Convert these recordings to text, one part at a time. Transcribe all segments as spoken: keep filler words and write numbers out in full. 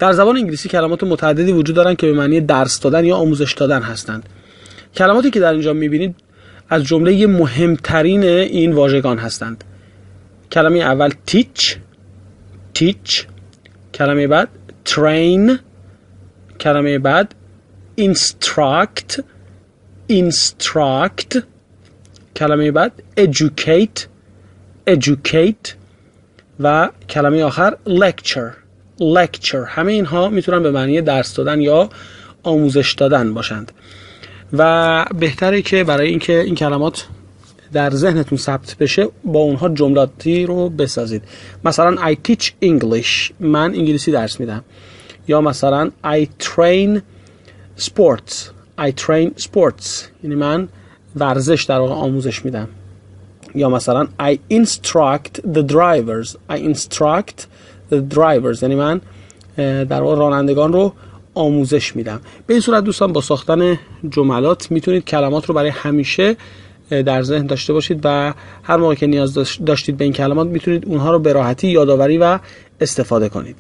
در زبان انگلیسی کلمات متعددی وجود دارن که به معنی درس دادن یا آموزش دادن هستند. کلماتی که در اینجا میبینید از جمله مهمترین این واژگان هستند. کلمه اول teach teach، کلمه بعد train، کلمه بعد instruct instruct، کلمه بعد educate educate و کلمه آخر lecture lecture. همه اینها میتونن به معنی درس دادن یا آموزش دادن باشند و بهتره که برای اینکه این کلمات در ذهنتون ثبت بشه با اونها جملاتی رو بسازید. مثلا I teach English، من انگلیسی درس میدم. یا مثلا I train sports I train sports، یعنی من ورزش در واقع آموزش میدم. یا مثلا I instruct the drivers I instruct the drivers، یعنی من در واقع رانندگان رو آموزش میدم. به این صورت دوستان با ساختن جملات میتونید کلمات رو برای همیشه در ذهن داشته باشید و هر موقع که نیاز داشتید به این کلمات میتونید اونها رو به راحتی یادآوری و استفاده کنید.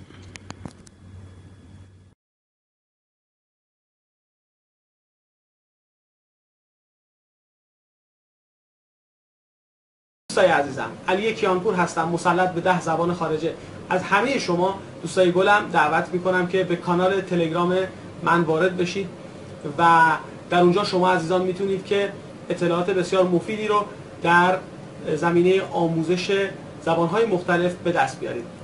دوستای عزیزم، علی کیانپور هستم، مسلط به ده زبان خارجه. از همه شما دوستای گلم دعوت میکنم که به کانال تلگرام من وارد بشید و در اونجا شما عزیزان میتونید که اطلاعات بسیار مفیدی رو در زمینه آموزش زبانهای مختلف به دست بیارید.